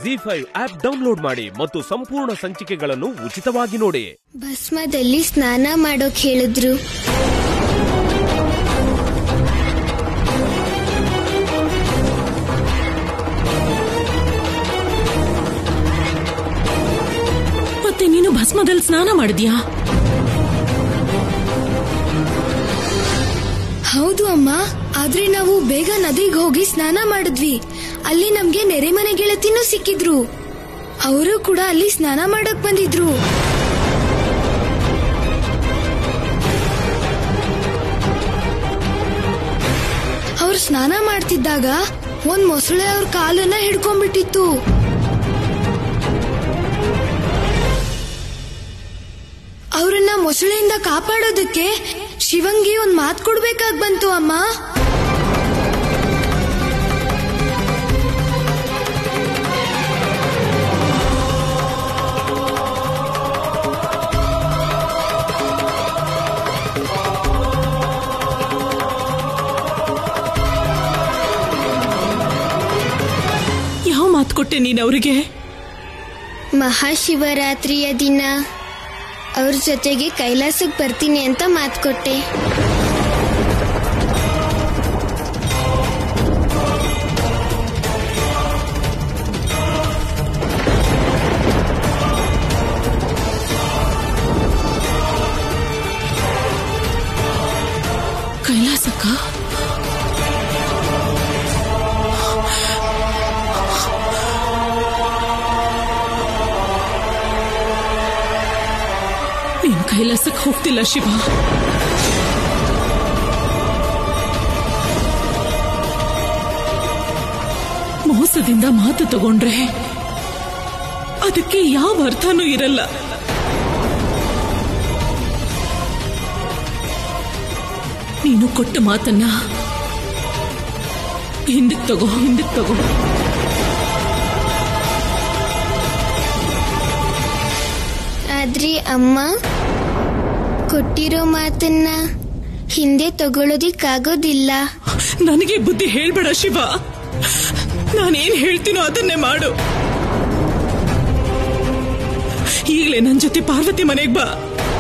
ಜಿ5 app download ಮಾಡಿ ಮತ್ತು ಸಂಪೂರ್ಣ ಸಂಚಿಕೆಗಳನ್ನು ಉಚಿತವಾಗಿ ನೋಡಿ. ಭಸ್ಮದಲ್ಲಿ ಸ್ನಾನ ಮಾಡೋಕ್ ಹೇಳಿದ್ರು. ಮತ್ತೆ ನೀನು ಭಸ್ಮದಲ್ಲಿ ಸ್ನಾನ ಮಾಡಿದ್ಯಾ? ಹೌದು ಅಮ್ಮ, ಆದ್ರೆ ನಾವು ಬೇಗ ನದಿಗೆ ಹೋಗಿ ಸ್ನಾನ ಮಾಡಿದ್ವಿ. ಅಲ್ಲಿ ನಮ್ಗೆ ನೆರೆಮನೆ ಗೆಳತಿನೂ ಸಿಕ್ಕಿದ್ರು. ಅವರು ಕೂಡ ಅಲ್ಲಿ ಸ್ನಾನ ಮಾಡಕ್ ಬಂದಿದ್ರು. ಅವ್ರು ಸ್ನಾನ ಮಾಡ್ತಿದ್ದಾಗ ಒಂದ್ ಮೊಸಳೆ ಅವ್ರ ಕಾಲನ್ನ ಹಿಡ್ಕೊಂಡ್ಬಿಟ್ಟಿತ್ತು. ಅವರನ್ನ ಮೊಸಳೆಯಿಂದ ಕಾಪಾಡೋದಕ್ಕೆ ಶಿವಂಗಿ ಒಂದ್ ಮಾತು ಕೊಡ್ಬೇಕಾಗ್ ಬಂತು ಅಮ್ಮ. ಯಾವ ಮಾತು ಕೊಟ್ಟೆ ನೀನ್ ಅವರಿಗೆ? ಮಹಾಶಿವರಾತ್ರಿಯ ದಿನ ಅವ್ರ ಜೊತೆಗೆ ಕೈಲಾಸಕ್ಕೆ ಬರ್ತೀನಿ ಅಂತ ಮಾತು ಕೊಟ್ಟೆ. ಕೈಲಾಸಕ್ಕ? ನೀನ್ ಕೈಲಾಸಕ್ಕೆ ಹೋಗ್ತಿಲ್ಲ ಶಿವ. ಮೋಸದಿಂದ ಮಾತು ತಗೊಂಡ್ರೆ ಅದಕ್ಕೆ ಯಾವ ಅರ್ಥನೂ ಇರಲ್ಲ. ನೀನು ಕೊಟ್ಟ ಮಾತನ್ನ ಹಿಂದಕ್ಕೆ ತಗೋ. ಆದ್ರೆ ಅಮ್ಮ, ಕೊಟ್ಟಿರೋ ಮಾತನ್ನ ಹಿಂದೆ ತಗೊಳ್ಳೋದಿಕ್ಕಾಗೋದಿಲ್ಲ. ನನಗೆ ಬುದ್ಧಿ ಹೇಳ್ಬೇಡ ಶಿವ. ನಾನೇನ್ ಹೇಳ್ತೀನೋ ಅದನ್ನೇ ಮಾಡು. ಈಗಲೇ ನನ್ ಜೊತೆ ಪಾರ್ವತಿ ಮನೆಗೆ ಬಾ.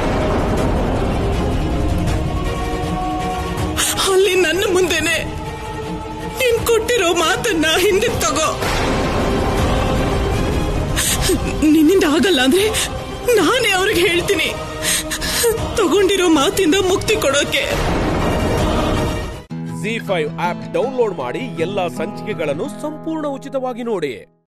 ಅಲ್ಲಿ ನನ್ನ ಮುಂದೆನೆ ನೀನ್ ಕೊಟ್ಟಿರೋ ಮಾತನ್ನ ಹಿಂದೆ ತಗೋ. ನಿನ್ನಿಂದ ಆಗಲ್ಲ ಅಂದ್ರೆ ನಾನೇ ಅವ್ರಿಗೆ ಹೇಳ್ತೀನಿ, ತಗೊಂಡಿರೋ ಮಾತಿಂದ ಮುಕ್ತಿ ಕೊಡೋಕೆ. ಜಿ5 ಆಪ್ ಡೌನ್ಲೋಡ್ ಮಾಡಿ ಎಲ್ಲಾ ಸಂಚಿಕೆಗಳನ್ನು ಸಂಪೂರ್ಣ ಉಚಿತವಾಗಿ ನೋಡಿ.